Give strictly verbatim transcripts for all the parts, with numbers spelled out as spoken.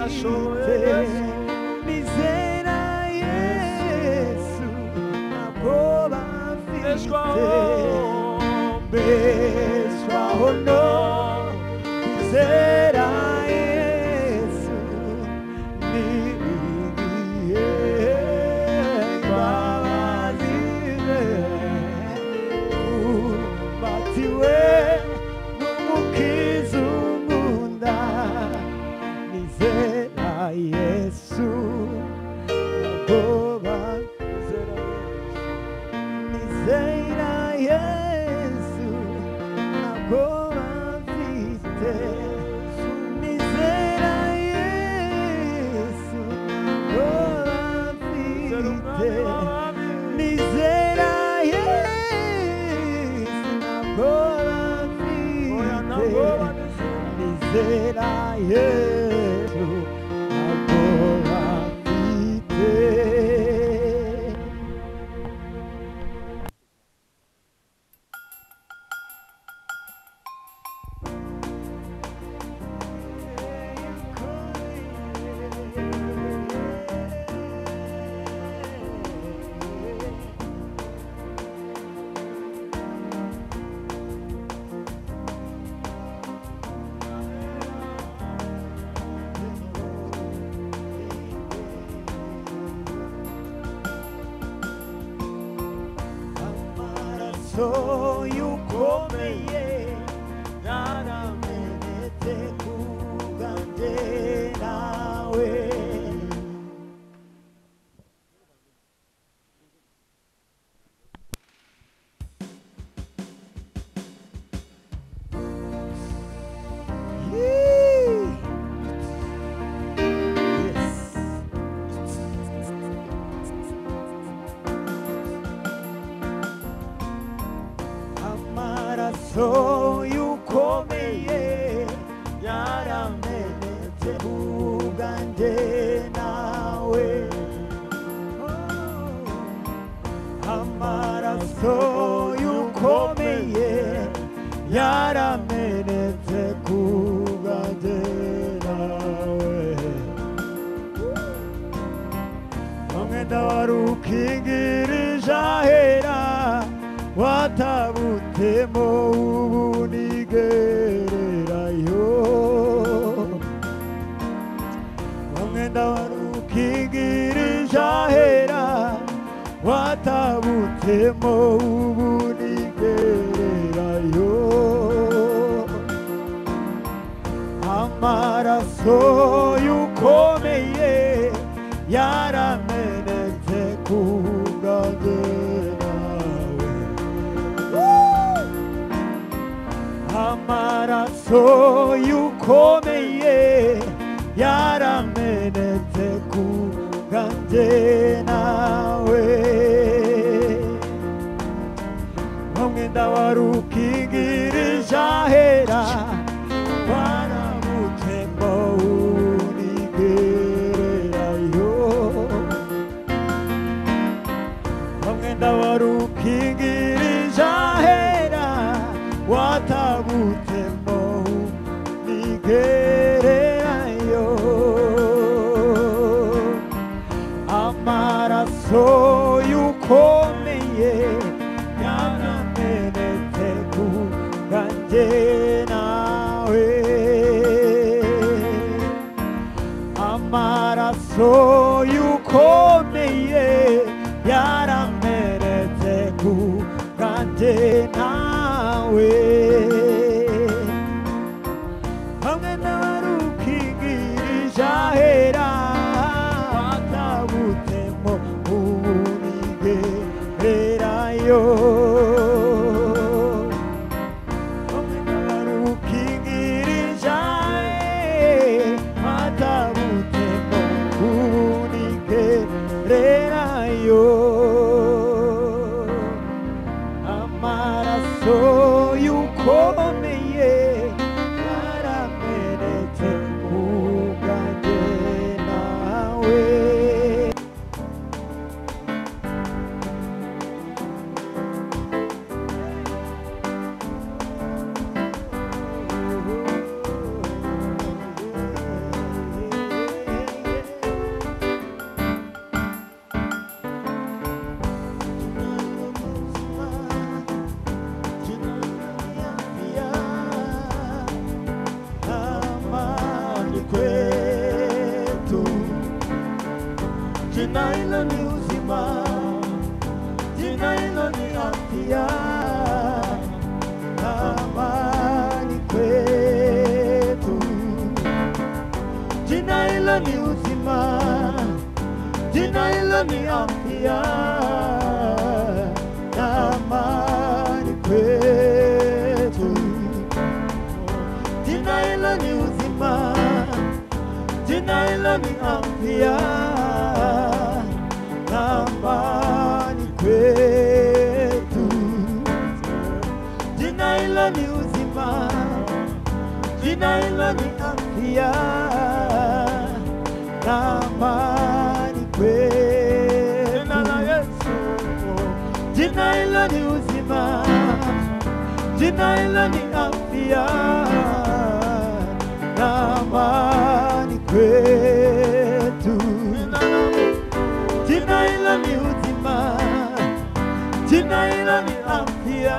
nizera Yesu ntabwoba mfite mbeshwaho no nizera Yesu niringiye imbabazi ze umbatiwe n'umukiza unkunda nizera Yesu ntabwoba nizera Yesu ntabwoba mfite nizera Yesu ntabwoba mfite nizera Yesu ntabwoba mfite nizera Yesu ntabwoba mfite. So you komeye naramenete kuganje nawe So you komeye yaramenete kuganje nawe amaraso yukomeye yaramenete kuganje nawe umwenda wari ukingirije ahera watabutemo ubu nigererayo umwenda wari ukingirije ahera watabutemo ubu nigererayo amaraso yukomeye yaramenetse kuganje amaraso yukomeye yaramenetse kuganje nawe umwenda wari ukingirije ahera warabutembo unigererayo umwenda wari ukingirije ahera watabutemo nigererayo amaraso yukomeye yaramenetse kuganje nawe amaraso yukomeye yaramenetse kuganje nawe hamwe n'abarukingirije ahera watabutemo unigererayo hamwe n'abarukingirije ahera watabutemo unigererayo amaraso yuko jina hilo ni uzima, jina hilo ni afya, amani kwetu. Jina hilo ni uzima, jina hilo ni afya, amani kwetu. Jina hilo ni uzima, jina hilo ni afya, amani kwetu. Jina hilo ni uzima, jina hilo ni afya, amani kwetu. Jina la Yesu, jina hilo ni uzima, jina hilo ni afya, amani kwetu. Jina hilo ni uzima, jina hilo ni afya,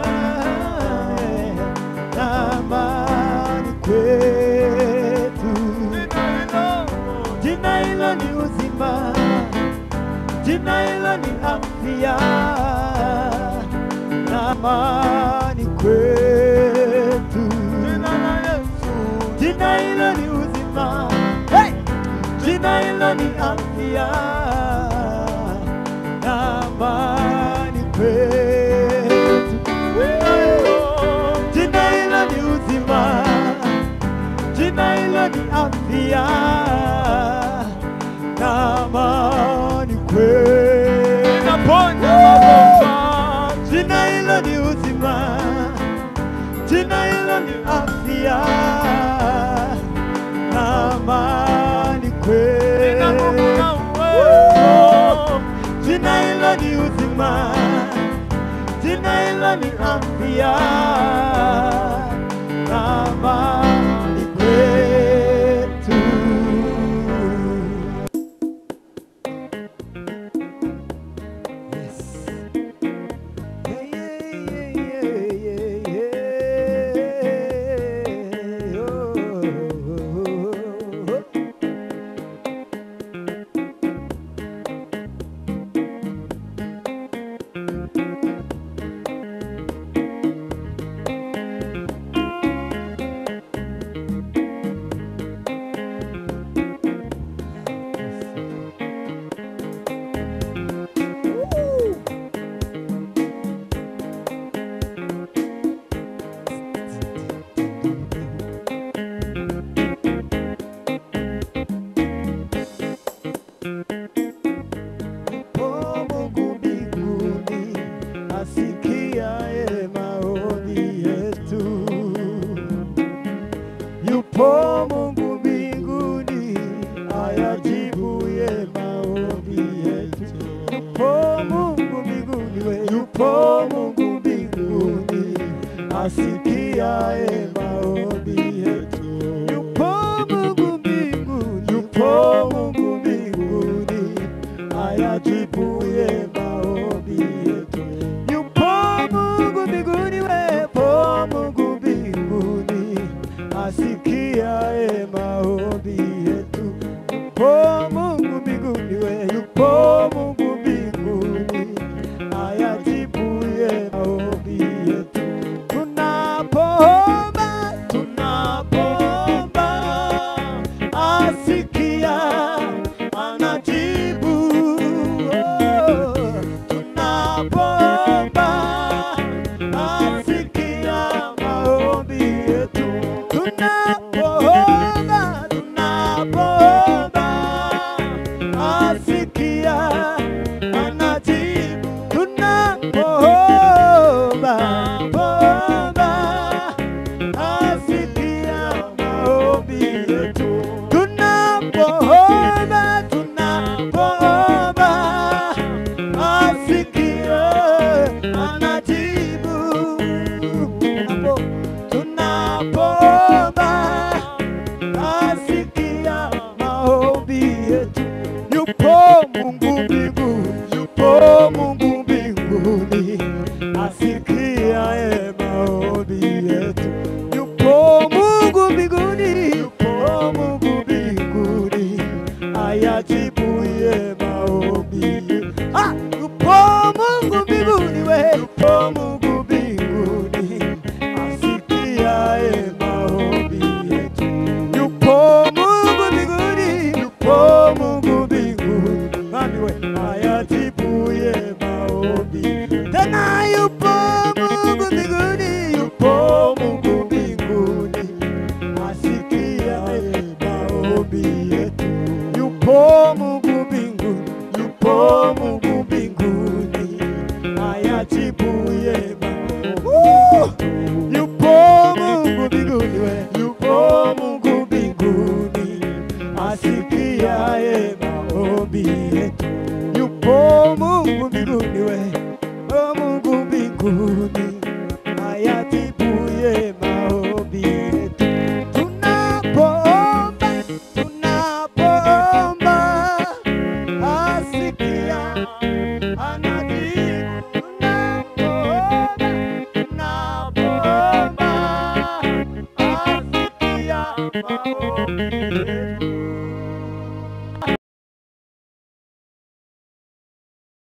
amani kwetu. Jina hilo ni uzima, jina hilo ni afya, amani kwetu. Jina hilo ni uzima, hey! Jina hilo ni afya, amani kwetu. Jina hilo ni uzima, jina hilo ni afya, amani kwetu. Inaponya magonjwa, jina hilo ni uzima, jina hilo ni afya, amani kwetu. Jina hilo ni uzima, jina hilo ni afya, amani kwetu. Yes. Yeah, yeah, yeah, yeah, yeah, yeah. Oh, oh, oh, oh. Yupo Mungu mbinguni ayajibuye maombi yetu. Yupo Mungu mbinguni, we yupo Mungu mbinguni asikiaye maombi yetu. Yupo Mungu mbinguni, yupo Mungu mbinguni ayajibuye maombi yetu. Yupo Mungu mbinguni, we yupo Mungu mbinguni asikiaye maombi yetu. Yupo Mungu mbinguni, we yupo Mungu mbinguni ayajibuye maombi yetu. Tunapoomba, tunapoomba asikia, anajibu. Oh, tunapoomba asikia maombi yetu. Tunapoomba, tunapoomba asikia, anajibu. Tunapoomba, pomba asikia maombi yetu. Tunapoomba, tunapoomba asikia, anajibu. Tunapoomba asikia maombi yetu. Yupo Mungu mbinguni, yupo Mungu mbinguni asikiaye maombi yetu. Yupo Mungu mbinguni, yupo Mungu mbinguni ayajibuye maombi yupo Mungu mbinguni, yupo Mungu